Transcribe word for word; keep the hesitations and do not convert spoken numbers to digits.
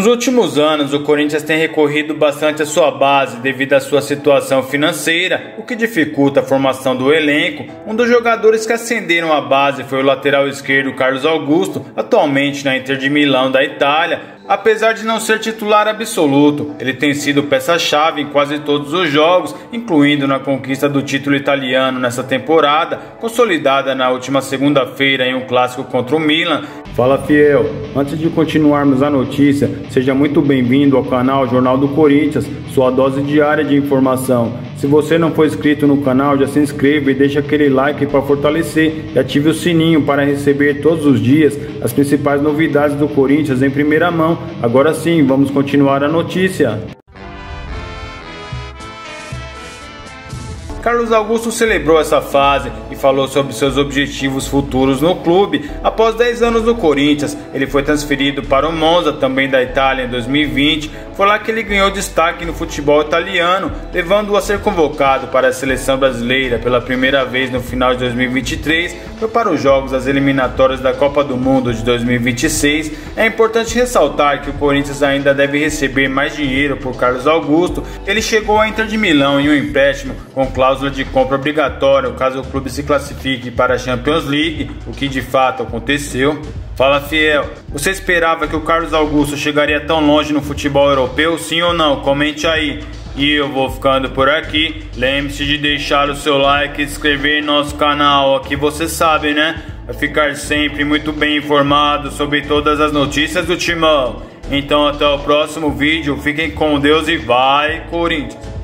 últimos anos, o Corinthians tem recorrido bastante à sua base devido à sua situação financeira, o que dificulta a formação do elenco. Um dos jogadores que ascenderam à base foi o lateral esquerdo Carlos Augusto, atualmente na Inter de Milão da Itália. Apesar de não ser titular absoluto, ele tem sido peça-chave em quase todos os jogos, incluindo na conquista do título italiano nessa temporada, consolidada na última segunda-feira em um clássico contra o Milan. Fala, fiel! Antes de continuarmos a notícia, seja muito bem-vindo ao canal Jornal do Corinthians, sua dose diária de informação. Se você não for inscrito no canal, já se inscreva e deixa aquele like para fortalecer e ative o sininho para receber todos os dias as principais novidades do Corinthians em primeira mão. Agora sim, vamos continuar a notícia. Carlos Augusto celebrou essa fase e falou sobre seus objetivos futuros no clube. Após dez anos no Corinthians, ele foi transferido para o Monza, também da Itália, em dois mil e vinte. Foi lá que ele ganhou destaque no futebol italiano, levando-o a ser convocado para a seleção brasileira pela primeira vez no final de dois mil e vinte e três. Foi para os jogos das eliminatórias da Copa do Mundo de dois mil e vinte e seis. É importante ressaltar que o Corinthians ainda deve receber mais dinheiro por Carlos Augusto. Ele chegou à Inter de Milão em um empréstimo com cláusula de compra obrigatória caso o clube se classifique para a Champions League, o que de fato aconteceu. Fala, fiel, você esperava que o Carlos Augusto chegaria tão longe no futebol europeu, sim ou não? Comente aí. E eu vou ficando por aqui. Lembre-se de deixar o seu like e se inscrever em nosso canal. Aqui você sabe, né? Vai ficar sempre muito bem informado sobre todas as notícias do Timão. Então até o próximo vídeo. Fiquem com Deus e vai, Corinthians!